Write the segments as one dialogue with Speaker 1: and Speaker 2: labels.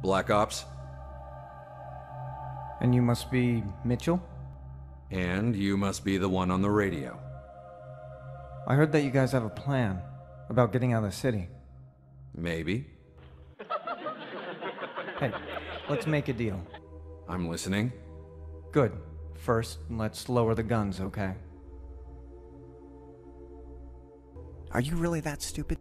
Speaker 1: Black Ops.
Speaker 2: And you must be Mitchell?
Speaker 1: And you must be the one on the radio.
Speaker 2: I heard that you guys have a plan about getting out of the city.
Speaker 1: Maybe.
Speaker 2: Hey, let's make a deal.
Speaker 1: I'm listening.
Speaker 2: Good. First, let's lower the guns, okay?
Speaker 3: Are you really that stupid?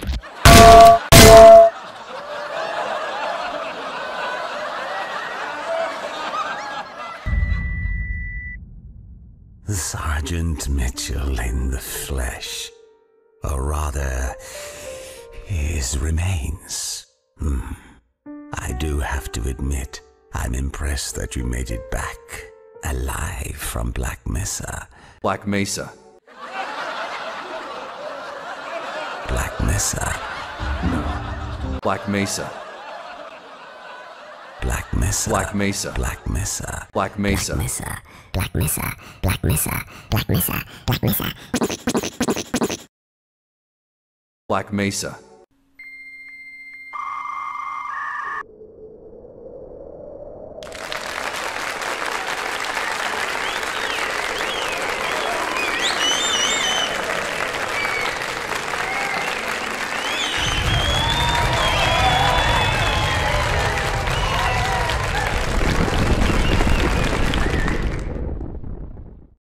Speaker 4: Sergeant Mitchell in the flesh. Or rather, his remains. I do have to admit, I'm impressed that you made it back, alive from Black Mesa.
Speaker 1: Black Mesa.
Speaker 4: Black Mesa.
Speaker 1: No. Black Mesa.
Speaker 4: Black Mesa.
Speaker 1: Black Mesa.
Speaker 4: Black Mesa.
Speaker 1: Black Mesa.
Speaker 5: Black Mesa. Black Mesa. Black Mesa. Black Mesa. Black Mesa.
Speaker 1: Black Mesa.